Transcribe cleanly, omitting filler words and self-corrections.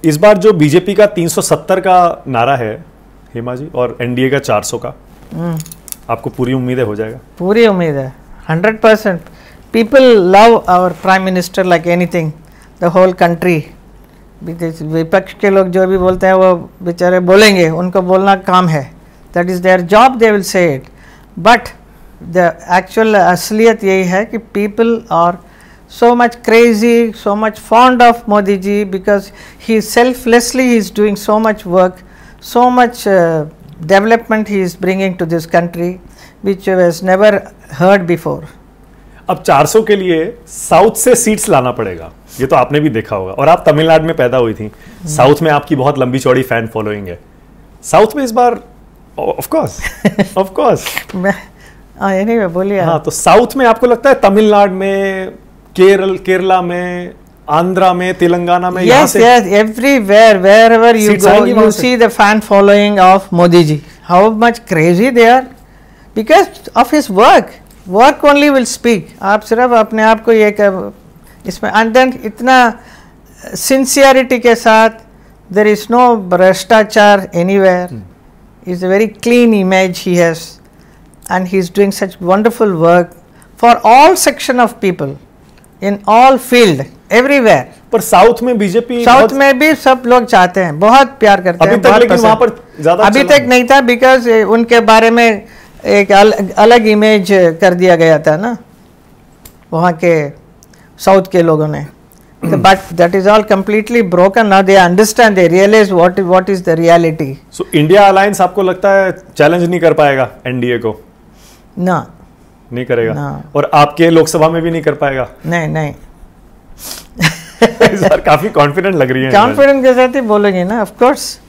इस बार जो बीजेपी का 370 का नारा है हेमा जी, और एनडीए का 400 का, आपको पूरी उम्मीद है हो जाएगा? पूरी उम्मीद है, 100%। People love our prime minister like anything, the whole country. विपक्ष के लोग जो भी बोलते हैं वो बेचारे बोलेंगे, उनको बोलना काम है, that is their job, they will say it. But the actual असलियत यही है कि people are so much crazy, so much fond of Modi ji, because he selflessly is doing so much work, so much development he is bringing to this country, which was never heard before. अब 400 के लिए south से seats लाना पड़ेगा, ये तो आपने भी देखा होगा, और आप तमिलनाडु में पैदा हुई थी, साउथ में आपकी बहुत लंबी चौड़ी फैन फॉलोइंग है। साउथ में इस बार ऑफ कोर्स anyway बोलिए। हाँ, तो साउथ में आपको लगता है तमिलनाडु में, केरला में, आंध्रा में, तेलंगाना में, yes, everywhere, wherever you go, you see the fan following of Modi ji. How much crazy they are because of his work. Work only will speak. आप सिर्फ अपने आप को ये इसमें, and then इतना sincerity के साथ, there is no भ्रष्टाचार anywhere. It's a very clean image he has, and he is doing such wonderful work for all section of people. In all field, everywhere. पर साउथ में BJP, south में भी सब लोग चाहते हैं, बहुत प्यार करते हैं। अभी तक लेकिन वहाँ पर ज़्यादा अभी तक नहीं था, बिकॉज उनके बारे में एक अलग इमेज कर दिया गया था ना वहाँ के साउथ के लोगों ने। But that is all completely broken now, they understand, they realize what is the reality. So India alliance आपको लगता है चैलेंज नहीं कर पाएगा एनडीए को? ना, नहीं करेगा। और आपके लोकसभा में भी नहीं कर पाएगा? नहीं इस बार काफी कॉन्फिडेंट लग रही है। कॉन्फिडेंट के साथ ही बोलेंगे ना, ऑफ कोर्स।